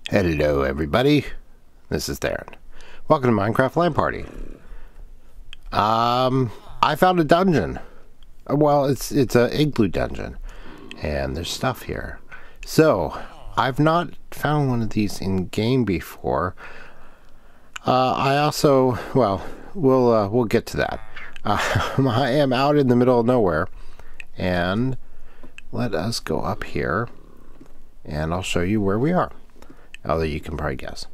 Hello everybody, this is Darren. Welcome to Minecraft LAN Party. I found a dungeon. Well, it's a igloo dungeon, and there's stuff here. So, I've not found one of these in game before. I also, well, we'll get to that. I am out in the middle of nowhere, and let us go up here, and I'll show you where we are. Although you can probably guess.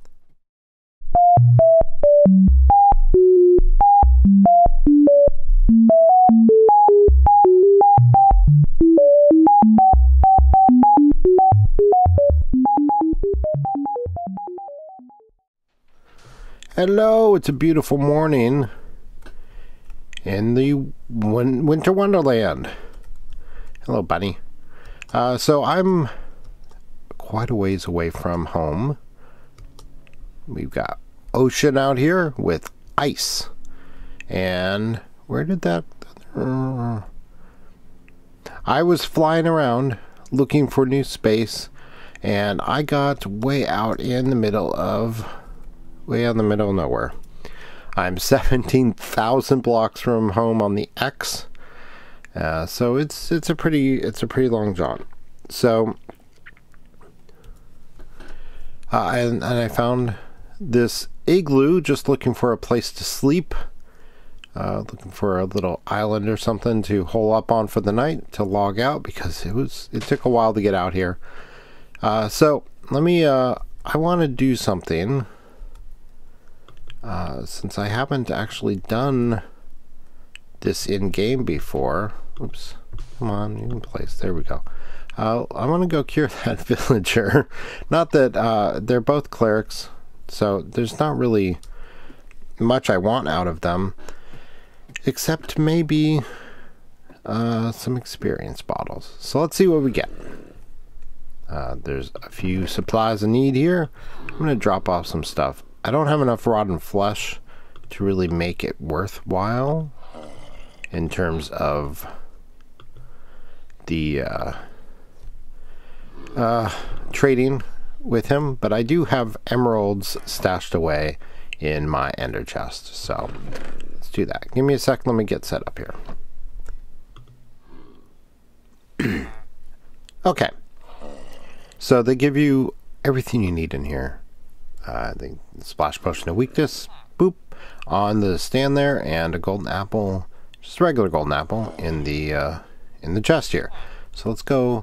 Hello, it's a beautiful morning in the winter wonderland. Hello, bunny. So I'm quite a ways away from home. We've got ocean out here with ice. And where did that... I was flying around looking for new space, and I got way out in the middle of nowhere. I'm 17,000 blocks from home on the X. So it's a pretty long jaunt. So and I found this igloo, just looking for a place to sleep, looking for a little island or something to hole up on for the night, to log out, because it took a while to get out here. So let me I want to do something, since I haven't actually done this in game before. Oops, come on, in place. There we go. I want to go cure that villager. Not that they're both clerics, so there's not really much I want out of them, except maybe some experience bottles. So let's see what we get. There's a few supplies I need here. I'm going to drop off some stuff. I don't have enough rotten flesh to really make it worthwhile in terms of the trading with him, but I do have emeralds stashed away in my ender chest, so let's do that. Give me a sec, let me get set up here. Okay, so they give you everything you need in here. The splash potion of weakness, boop, on the stand there, and a golden apple, just a regular golden apple in the chest here. So let's go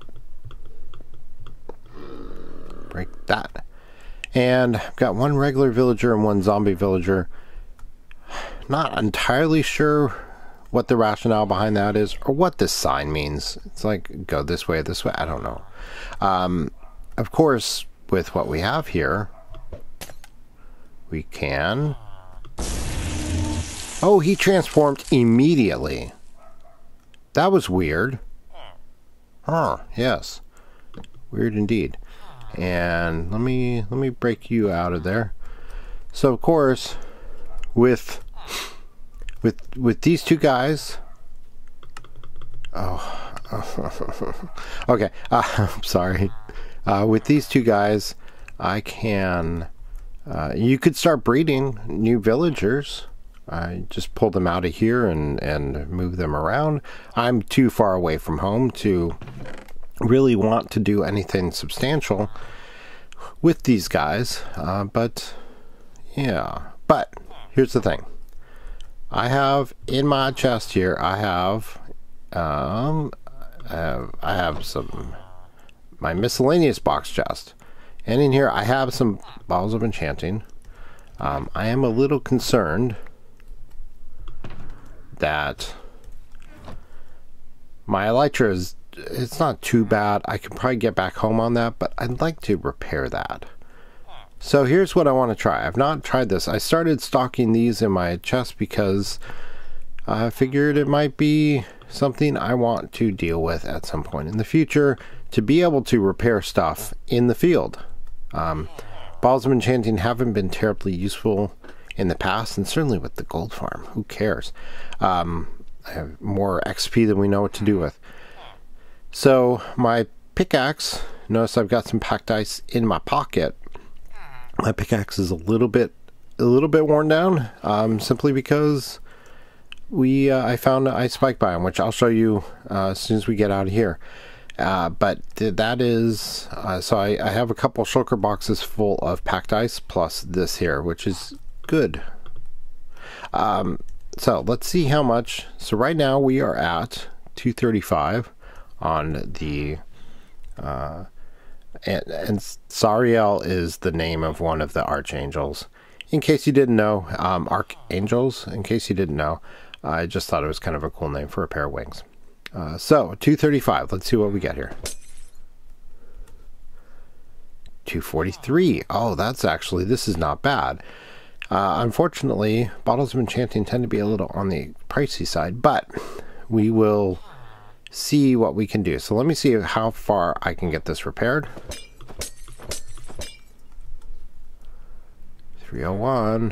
break that. And I've got one regular villager and one zombie villager. Not entirely sure what the rationale behind that is, or what this sign means. It's like, go this way, I don't know. Of course, with what we have here, we can... Oh, he transformed immediately. That was weird. Huh, yes. Weird indeed. And let me break you out of there. So of course, with these two guys, okay, I'm sorry. With these two guys, I can, you could start breeding new villagers. I just pull them out of here and move them around. I'm too far away from home to really want to do anything substantial with these guys, but yeah. But here's the thing. I have in my chest here, I have some my miscellaneous box chest, and in here I have some bottles of enchanting. I am a little concerned that my elytra is, it's not too bad. I could probably get back home on that, but I'd like to repair that. So here's what I want to try. I've not tried this. I started stocking these in my chest because I figured it might be something I want to deal with at some point in the future, to be able to repair stuff in the field. Balls of enchanting haven't been terribly useful in the past, and certainly with the gold farm. Who cares? I have more XP than we know what to do with. So my pickaxe notice I've got some packed ice in my pocket. My pickaxe is a little bit worn down, simply because I found an ice spike biome, which I'll show you as soon as we get out of here. But that is so I have a couple shulker boxes full of packed ice plus this here, which is good. So let's see how much. So right now we are at 235 on the and Sariel is the name of one of the archangels. In case you didn't know, archangels. In case you didn't know, I just thought it was kind of a cool name for a pair of wings. So 235. Let's see what we get here. 243. Oh, that's actually, this is not bad. Unfortunately, bottles of enchanting tend to be a little on the pricey side, but we will see what we can do. So let me see how far I can get this repaired. 301.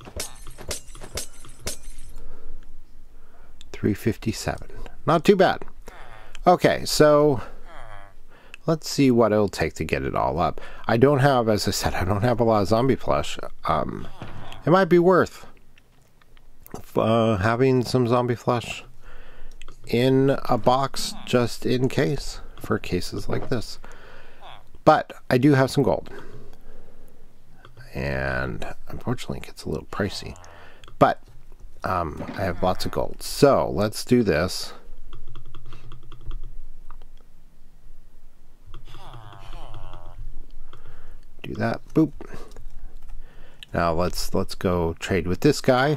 357. Not too bad. Okay, so let's see what it'll take to get it all up. I don't have, as I said, I don't have a lot of zombie flesh. It might be worth having some zombie flesh in a box just in case, for cases like this. But I do have some gold. And unfortunately it gets a little pricey. But I have lots of gold. So let's do this. Do that. Boop. Now let's go trade with this guy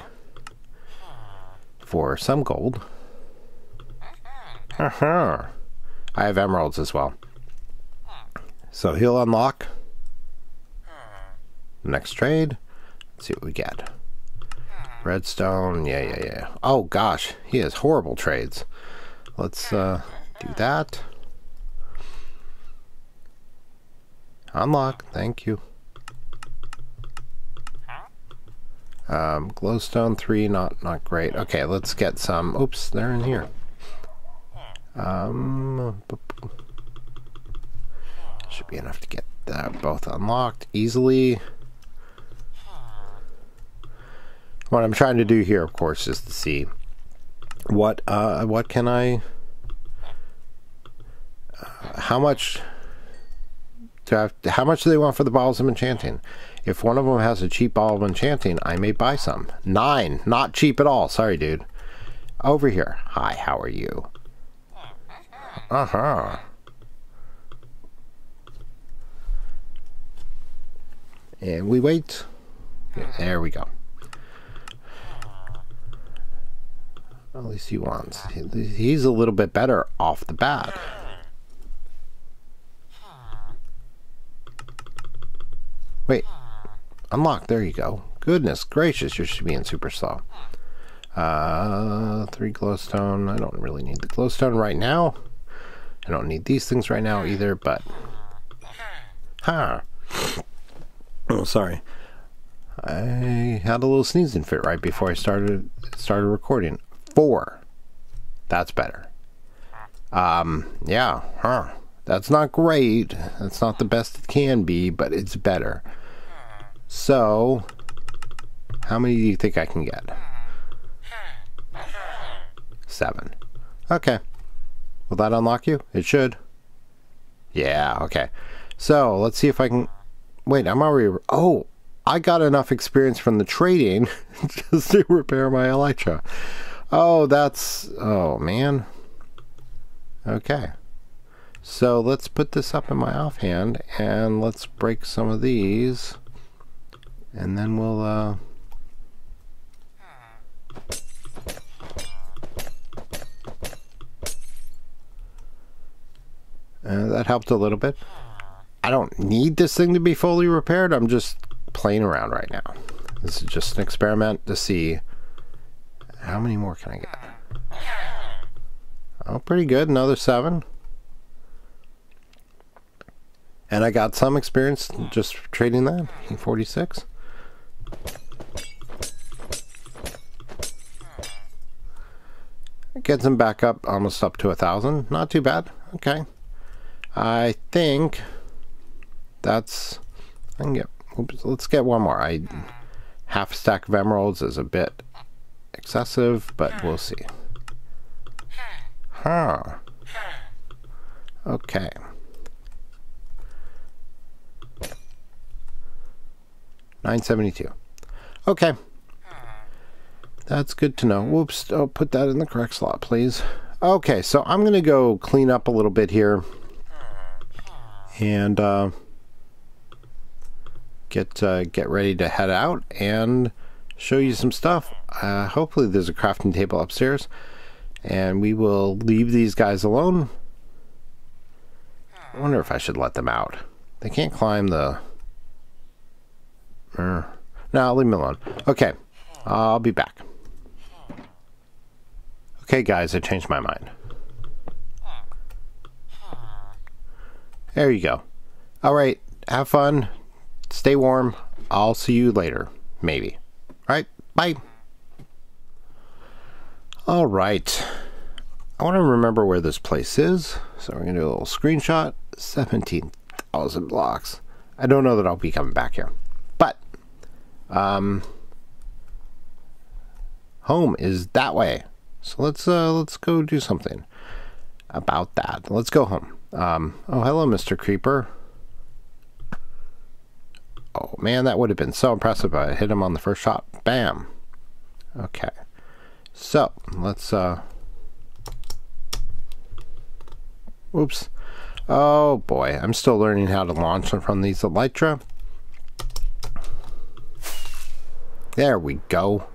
for some gold. I have emeralds as well. So he'll unlock next trade. Let's see what we get. Redstone. Yeah. Oh gosh, he has horrible trades. Let's do that. Unlock. Thank you. Glowstone 3, not great. Okay, let's get some. Oops, they're in here. Should be enough to get that both unlocked easily. What I'm trying to do here, of course, is to see what can I, how much do they want for the bottles of enchanting? If one of them has a cheap bottle of enchanting, I may buy some. 9, not cheap at all. Sorry, dude. Over here. Hi, how are you? And we wait. There we go. At least he wants. He's a little bit better off the bat. Wait. Unlock. There you go. Goodness gracious, you're being super slow. 3 glowstone. I don't really need the glowstone right now. I don't need these things right now either, but... Oh, sorry. I had a little sneezing fit right before I started recording. 4. That's better. Yeah. That's not great. That's not the best it can be, but it's better. So, how many do you think I can get? 7. Okay. Will that unlock you? It should. Yeah, okay. So, let's see if I can... Wait, I'm already... Oh, I got enough experience from the trading just to repair my elytra. Oh, that's... Oh, man. Okay. So, let's put this up in my offhand, and let's break some of these. And then we'll... that helped a little bit. I don't need this thing to be fully repaired. I'm just playing around right now. This is just an experiment to see how many more can I get. Oh, pretty good. Another 7. And I got some experience just trading that. 46. It gets them back up, almost up to 1,000. Not too bad. Okay. I think that's... I can get... Oops, let's get one more. Half a stack of emeralds is a bit excessive, but we'll see. Huh. Okay. $9.72. Okay. That's good to know. Whoops. Oh, put that in the correct slot, please. Okay, so I'm going to go clean up a little bit here. And get ready to head out and show you some stuff. Hopefully there's a crafting table upstairs. And we will leave these guys alone. I wonder if I should let them out. They can't climb the... No, I'll leave them alone. Okay, I'll be back. Okay, guys, I changed my mind. There you go. All right, have fun. Stay warm. I'll see you later. Maybe. All right, bye. All right. I want to remember where this place is. So we're going to do a little screenshot. 17,000 blocks. I don't know that I'll be coming back here. But, home is that way. So let's go do something about that. Let's go home. Oh, hello, Mr. Creeper. Oh, man, that would have been so impressive if I hit him on the first shot. Bam. Okay. So, let's, oops. Oh, boy. I'm still learning how to launch from these elytra. There we go.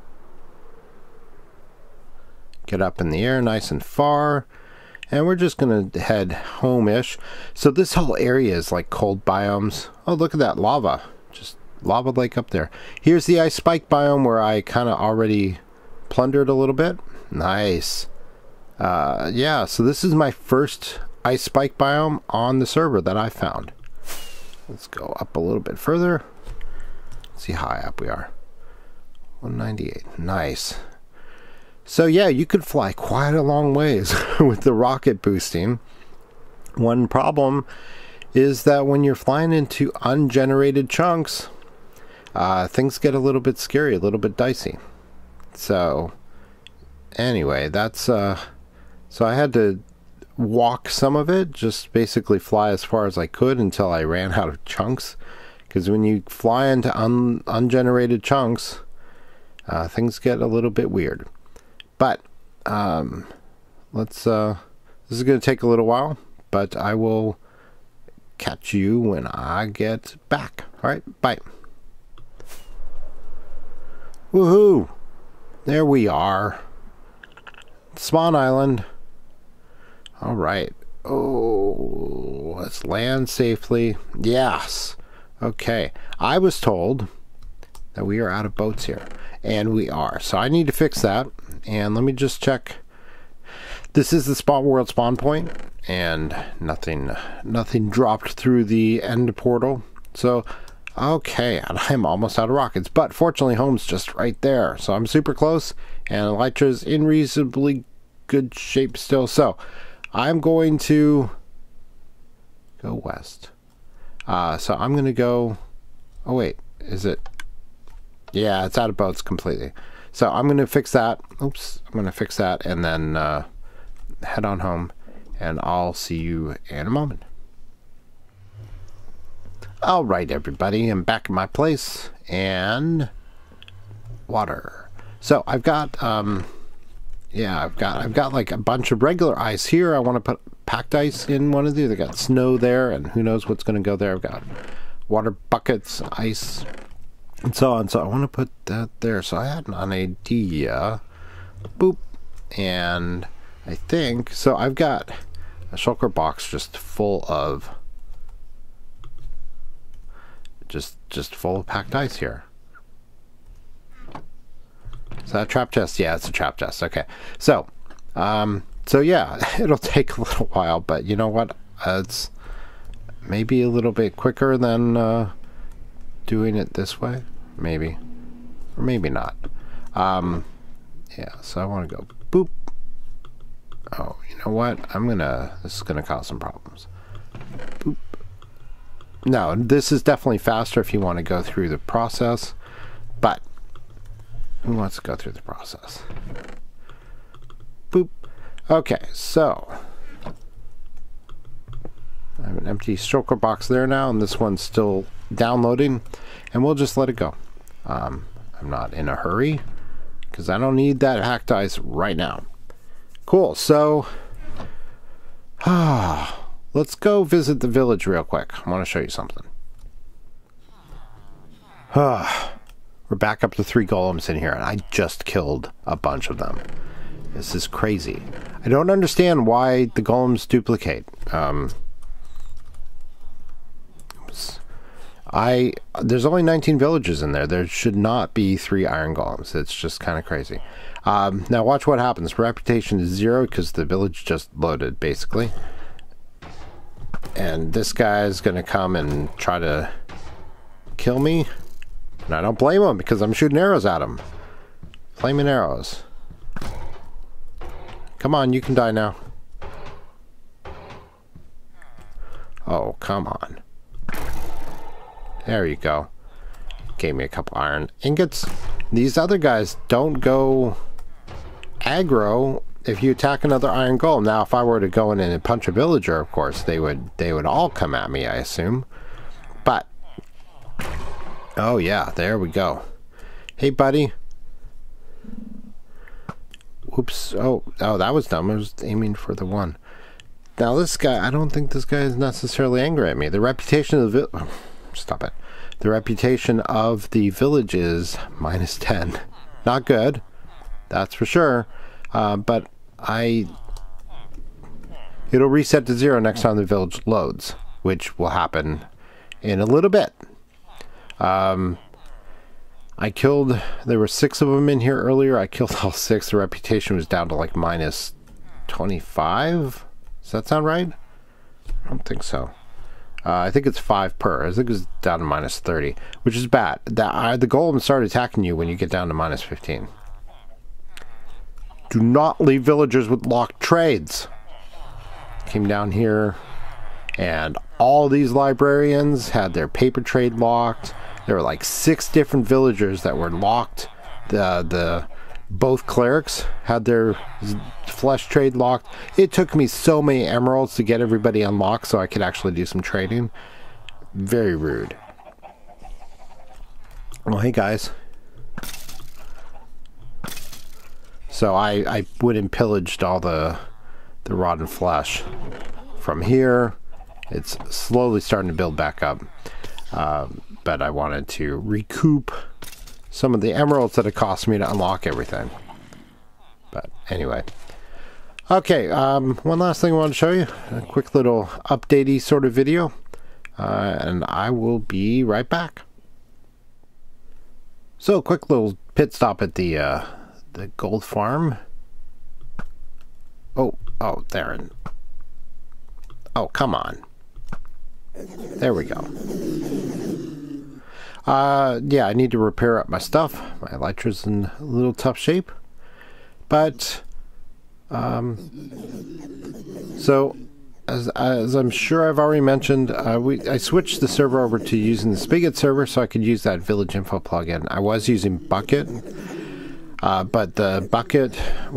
Get up in the air nice and far. And we're just going to head home-ish. So this whole area is like cold biomes. Oh, look at that lava. Just lava lake up there. Here's the ice spike biome where I kind of already plundered a little bit. Nice. Yeah, so this is my first ice spike biome on the server that I found. Let's go up a little bit further. Let's see how high up we are. 198. Nice. So yeah, you could fly quite a long ways with the rocket boosting. One problem is that when you're flying into ungenerated chunks, things get a little bit scary, a little bit dicey. So anyway, that's so I had to walk some of it, just basically fly as far as I could until I ran out of chunks. Because when you fly into ungenerated chunks, things get a little bit weird. But this is going to take a little while, but I will catch you when I get back. All right, bye. Woohoo! There we are. Spawn Island. All right. Oh, let's land safely. Yes. Okay. I was told that we are out of boats here, and we are. So I need to fix that. And let me just check. This is the spawn world spawn point, and nothing dropped through the end portal. So, okay, and I'm almost out of rockets. But fortunately, home's just right there, so I'm super close, and elytra's in reasonably good shape still. So, I'm going to go west. So I'm going to go. Oh wait, is it? Yeah, it's out of boats completely. So I'm going to fix that. Oops, I'm going to fix that and then head on home, and I'll see you in a moment. All right, everybody, I'm back in my place, and water. So I've got yeah, I've got like a bunch of regular ice here. I want to put packed ice in one of these. I got snow there, and who knows what's going to go there. I've got water buckets, ice, and so on. So I want to put that there. So I had an idea. Boop. And I think, so I've got a shulker box just full of, just full of packed ice here. Is that a trap chest? Yeah, it's a trap chest. Okay. So, so yeah, it'll take a little while, but you know what? It's maybe a little bit quicker than doing it this way. Maybe. Or maybe not. Yeah, so I want to go boop. Oh, you know what? This is gonna cause some problems. Boop. No, this is definitely faster if you want to go through the process, but who wants to go through the process? Boop. Okay, so I have an empty shulker box there now, and this one's still downloading, and we'll just let it go. I'm not in a hurry because I don't need that hacked ice right now. Cool, so let's go visit the village real quick. I want to show you something. We're back up to 3 golems in here, and I just killed a bunch of them. This is crazy. I don't understand why the golems duplicate. There's only 19 villages in there. There should not be 3 iron golems. It's just kind of crazy. Now watch what happens. Reputation is 0 because the village just loaded, basically. And this guy is going to come and try to kill me. And I don't blame him because I'm shooting arrows at him. Flaming arrows. Come on, you can die now. Oh, come on. There you go. Gave me a couple iron ingots. These other guys don't go aggro if you attack another iron golem. Now, if I were to go in and punch a villager, of course, they would all come at me, I assume. But oh yeah, there we go. Hey, buddy. Whoops. Oh, that was dumb. I was aiming for the one. Now this guy, I don't think this guy is necessarily angry at me. The reputation of the stop it. The reputation of the village is -10. Not good. That's for sure. But it'll reset to 0 next time the village loads, which will happen in a little bit. There were 6 of them in here earlier. I killed all 6. The reputation was down to like -25. Does that sound right? I don't think so. I think it's 5 per. I think it's down to -30, which is bad. The golems start attacking you when you get down to -15. Do not leave villagers with locked trades. Came down here, and all these librarians had their paper trade locked. There were like 6 different villagers that were locked. Both clerics had their flesh trade locked. It took me so many emeralds to get everybody unlocked so I could actually do some trading. Very rude. Well, hey guys. So I went and pillaged all the rotten flesh. From here, it's slowly starting to build back up. But I wanted to recoup some of the emeralds that it cost me to unlock everything. But anyway. Okay, one last thing I want to show you. A quick little updatey sort of video. And I will be right back. So, a quick little pit stop at the gold farm. Oh, there. Oh, come on. There we go. Yeah, I need to repair up my stuff. My elytra's in a little tough shape. But, so, as I'm sure I've already mentioned, I switched the server over to using the Spigot server so I could use that village info plugin. I was using Bucket, but the Bucket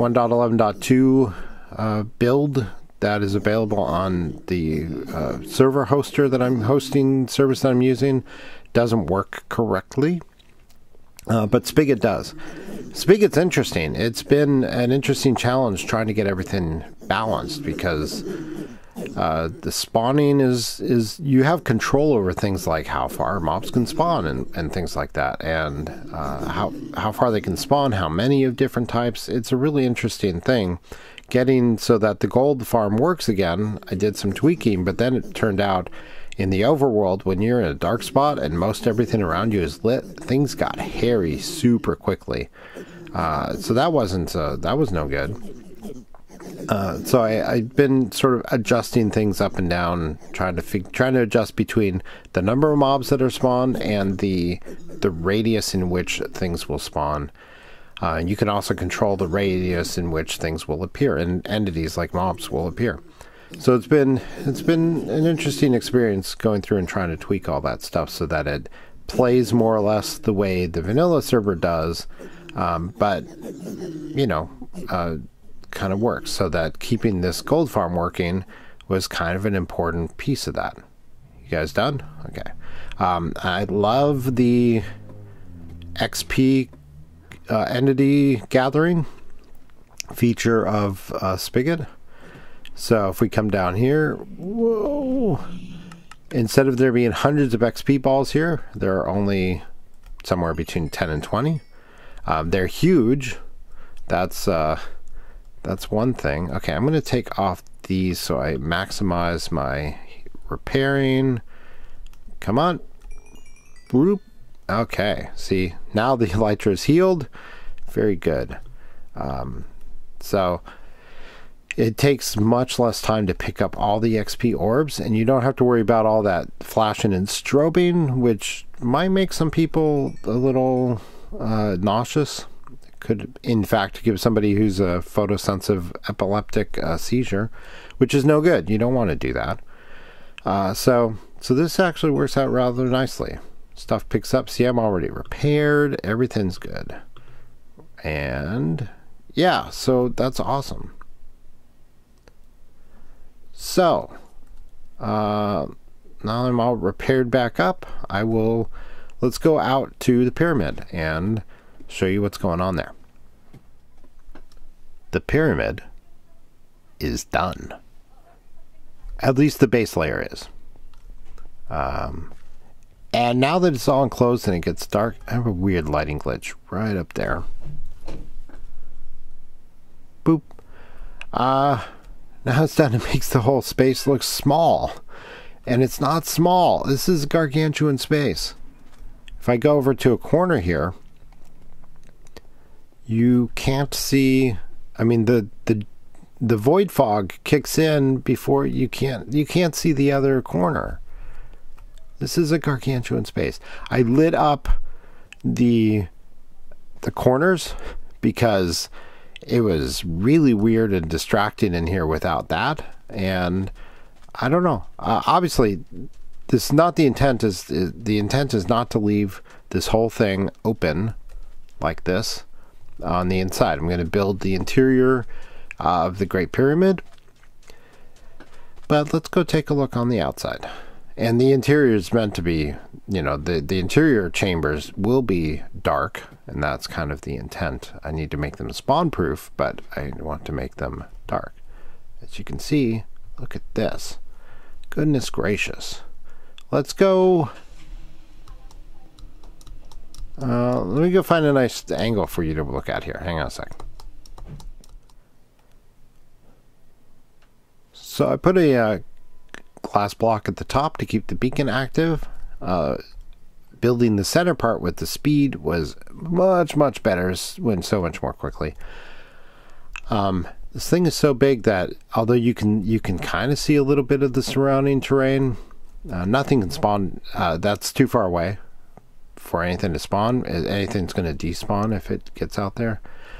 1.11.2 build that is available on the server hoster that I'm hosting, service that I'm using, doesn't work correctly. But Spigot does. Spigot's interesting. It's been an interesting challenge trying to get everything balanced because the spawning is you have control over things like how far mobs can spawn and things like that, and how far they can spawn, how many of different types. It's a really interesting thing. Getting so that the gold farm works again, I did some tweaking, but then it turned out in the overworld, when you're in a dark spot and most everything around you is lit, things got hairy super quickly. So that was no good. So I've been sort of adjusting things up and down, trying to adjust between the number of mobs that are spawned and the radius in which things will spawn. You can also control the radius in which things will appear, and entities like mobs will appear. So it's been an interesting experience going through and trying to tweak all that stuff so that it plays more or less the way the vanilla server does, but you know, kind of works, so that keeping this gold farm working was kind of an important piece of that. You guys done? Okay. I love the XP entity gathering feature of Spigot. So if we come down here, whoa, instead of there being hundreds of XP balls here, there are only somewhere between 10 and 20. They're huge. That's one thing. Okay, I'm going to take off these so I maximize my repairing. Come on. Boop. Okay, see, now the elytra is healed. Very good. So it takes much less time to pick up all the XP orbs, and you don't have to worry about all that flashing and strobing, which might make some people a little nauseous. It could, in fact, give somebody who's a photosensitive epileptic seizure, which is no good. You don't want to do that. So this actually works out rather nicely. Stuff picks up. See, I'm already repaired. Everything's good. And yeah, so that's awesome. So, now I'm all repaired back up. Let's go out to the pyramid and show you what's going on there. The pyramid is done. At least the base layer is. And now that it's all enclosed and it gets dark, I have a weird lighting glitch right up there. Boop. Now it's done. It makes the whole space look small. And it's not small. This is gargantuan space. If I go over to a corner here, you can't see. I mean, the void fog kicks in before you can't see the other corner. This is a gargantuan space. I lit up the corners because it was really weird and distracting in here without that. And I don't know. Obviously, this is not the intent. The intent is not to leave this whole thing open like this on the inside. I'm going to build the interior of the Great Pyramid. But let's go take a look on the outside. And the interior is meant to be, you know, the interior chambers will be dark, and that's kind of the intent. I need to make them spawn proof, but I want to make them dark. As you can see, look at this. Goodness gracious. Let's go. Let me go find a nice angle for you to look at here. Hang on a sec. So I put a glass block at the top to keep the beacon active. Building the center part with the speed was much better. Went so much more quickly. This thing is so big that although you can kind of see a little bit of the surrounding terrain, nothing can spawn. That's too far away for anything to spawn. Anything's going to despawn if it gets out there.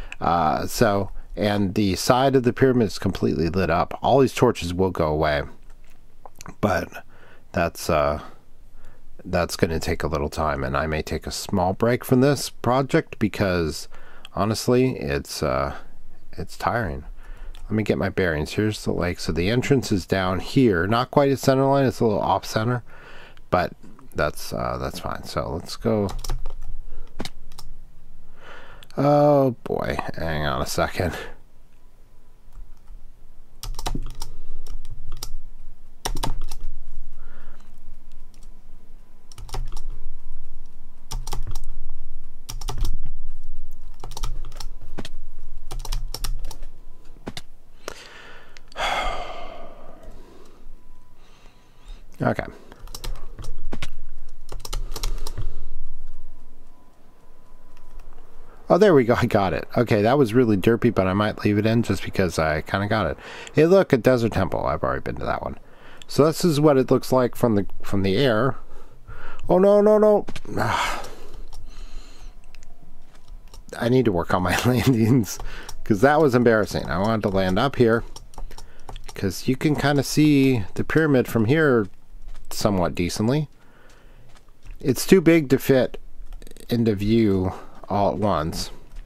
And the side of the pyramid is completely lit up. All these torches will go away. But that's going to take a little time, and I may take a small break from this project because honestly, it's tiring. Let me get my bearings. Here's the lake. So the entrance is down here, not quite at center line. It's a little off center, but that's fine. So let's go. Oh boy, hang on a second. Okay. Oh, there we go. I got it. Okay, that was really derpy, but I might leave it in just because I kind of got it. Hey, look, a desert temple. I've already been to that one. So this is what it looks like from the air. Oh, no. I need to work on my landings because that was embarrassing. I wanted to land up here, because you can kind of see the pyramid from here somewhat decently. It's too big to fit into view all at once.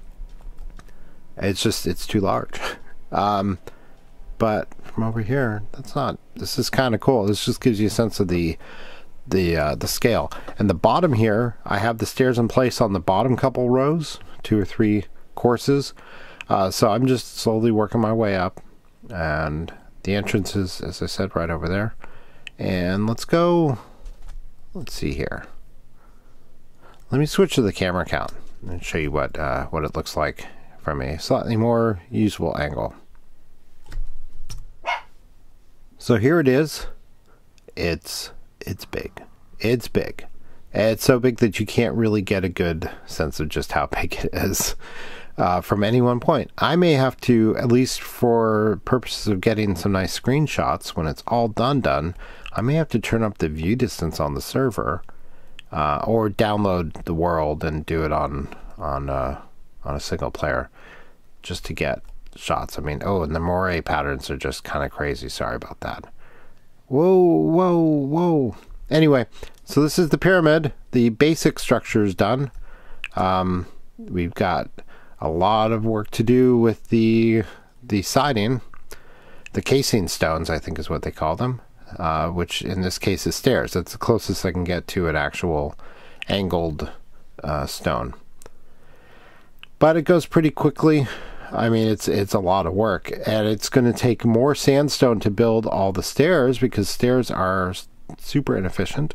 It's too large. But from over here, this is kind of cool. This just gives you a sense of the scale. And the bottom here, I have the stairs in place on the bottom couple rows, 2 or 3 courses. So I'm just slowly working my way up, and the entrance is, as I said, right over there. And let's see here. Let me switch to the camera count and show you what it looks like from a slightly more usable angle. So here it is. It's big. It's big. It's so big that you can't really get a good sense of just how big it is from any one point. I may have to, at least for purposes of getting some nice screenshots, when it's all done, I may have to turn up the view distance on the server, or download the world and do it on a single player, just to get shots. I mean, oh, and the moire patterns are just kind of crazy. Sorry about that. Whoa. Anyway, so this is the pyramid. The basic structure is done. We've got a lot of work to do with the siding. The casing stones, I think is what they call them, which in this case is stairs. That's the closest I can get to an actual angled stone. But it goes pretty quickly. I mean, it's a lot of work, and it's going to take more sandstone to build all the stairs, because stairs are super inefficient.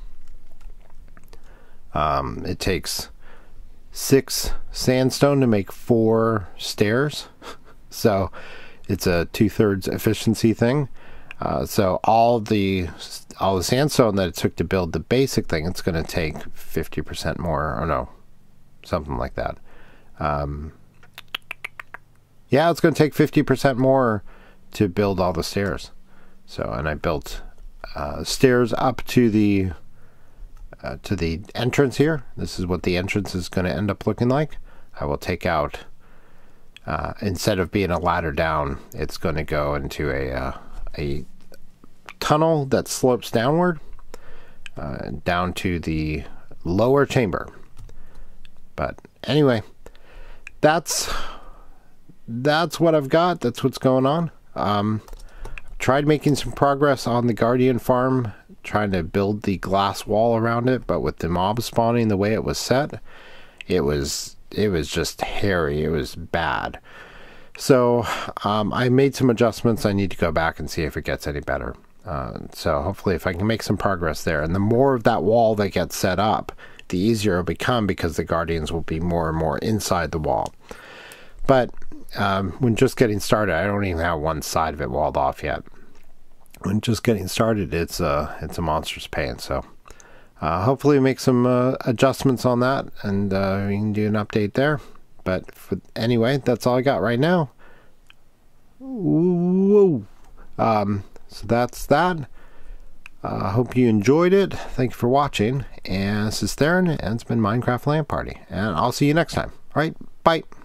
It takes 6 sandstone to make 4 stairs, so it's a 2/3 efficiency thing. So all the sandstone that it took to build the basic thing, it's going to take 50% more, or no, something like that. Yeah, it's going to take 50% more to build all the stairs. So, and I built stairs up to the entrance here. This is what the entrance is going to end up looking like. I will take out, instead of being a ladder down, it's going to go into a tunnel that slopes downward, down to the lower chamber. But anyway, that's what I've got. That's what's going on. Tried making some progress on the Guardian farm, trying to build the glass wall around it, but with the mob spawning the way it was set, it was just hairy. It was bad. So I made some adjustments. I need to go back and see if it gets any better. So hopefully if I can make some progress there, and the more of that wall that gets set up, the easier it'll become, because the Guardians will be more and more inside the wall. But when just getting started, I don't even have one side of it walled off yet. When just getting started, it's a monstrous pain. So hopefully make some adjustments on that, and we can do an update there. But anyway, that's all I got right now. Whoa. So that's that. I hope you enjoyed it. Thank you for watching. And this is Theron, and it's been Minecraft LAN Party. And I'll see you next time. All right, bye.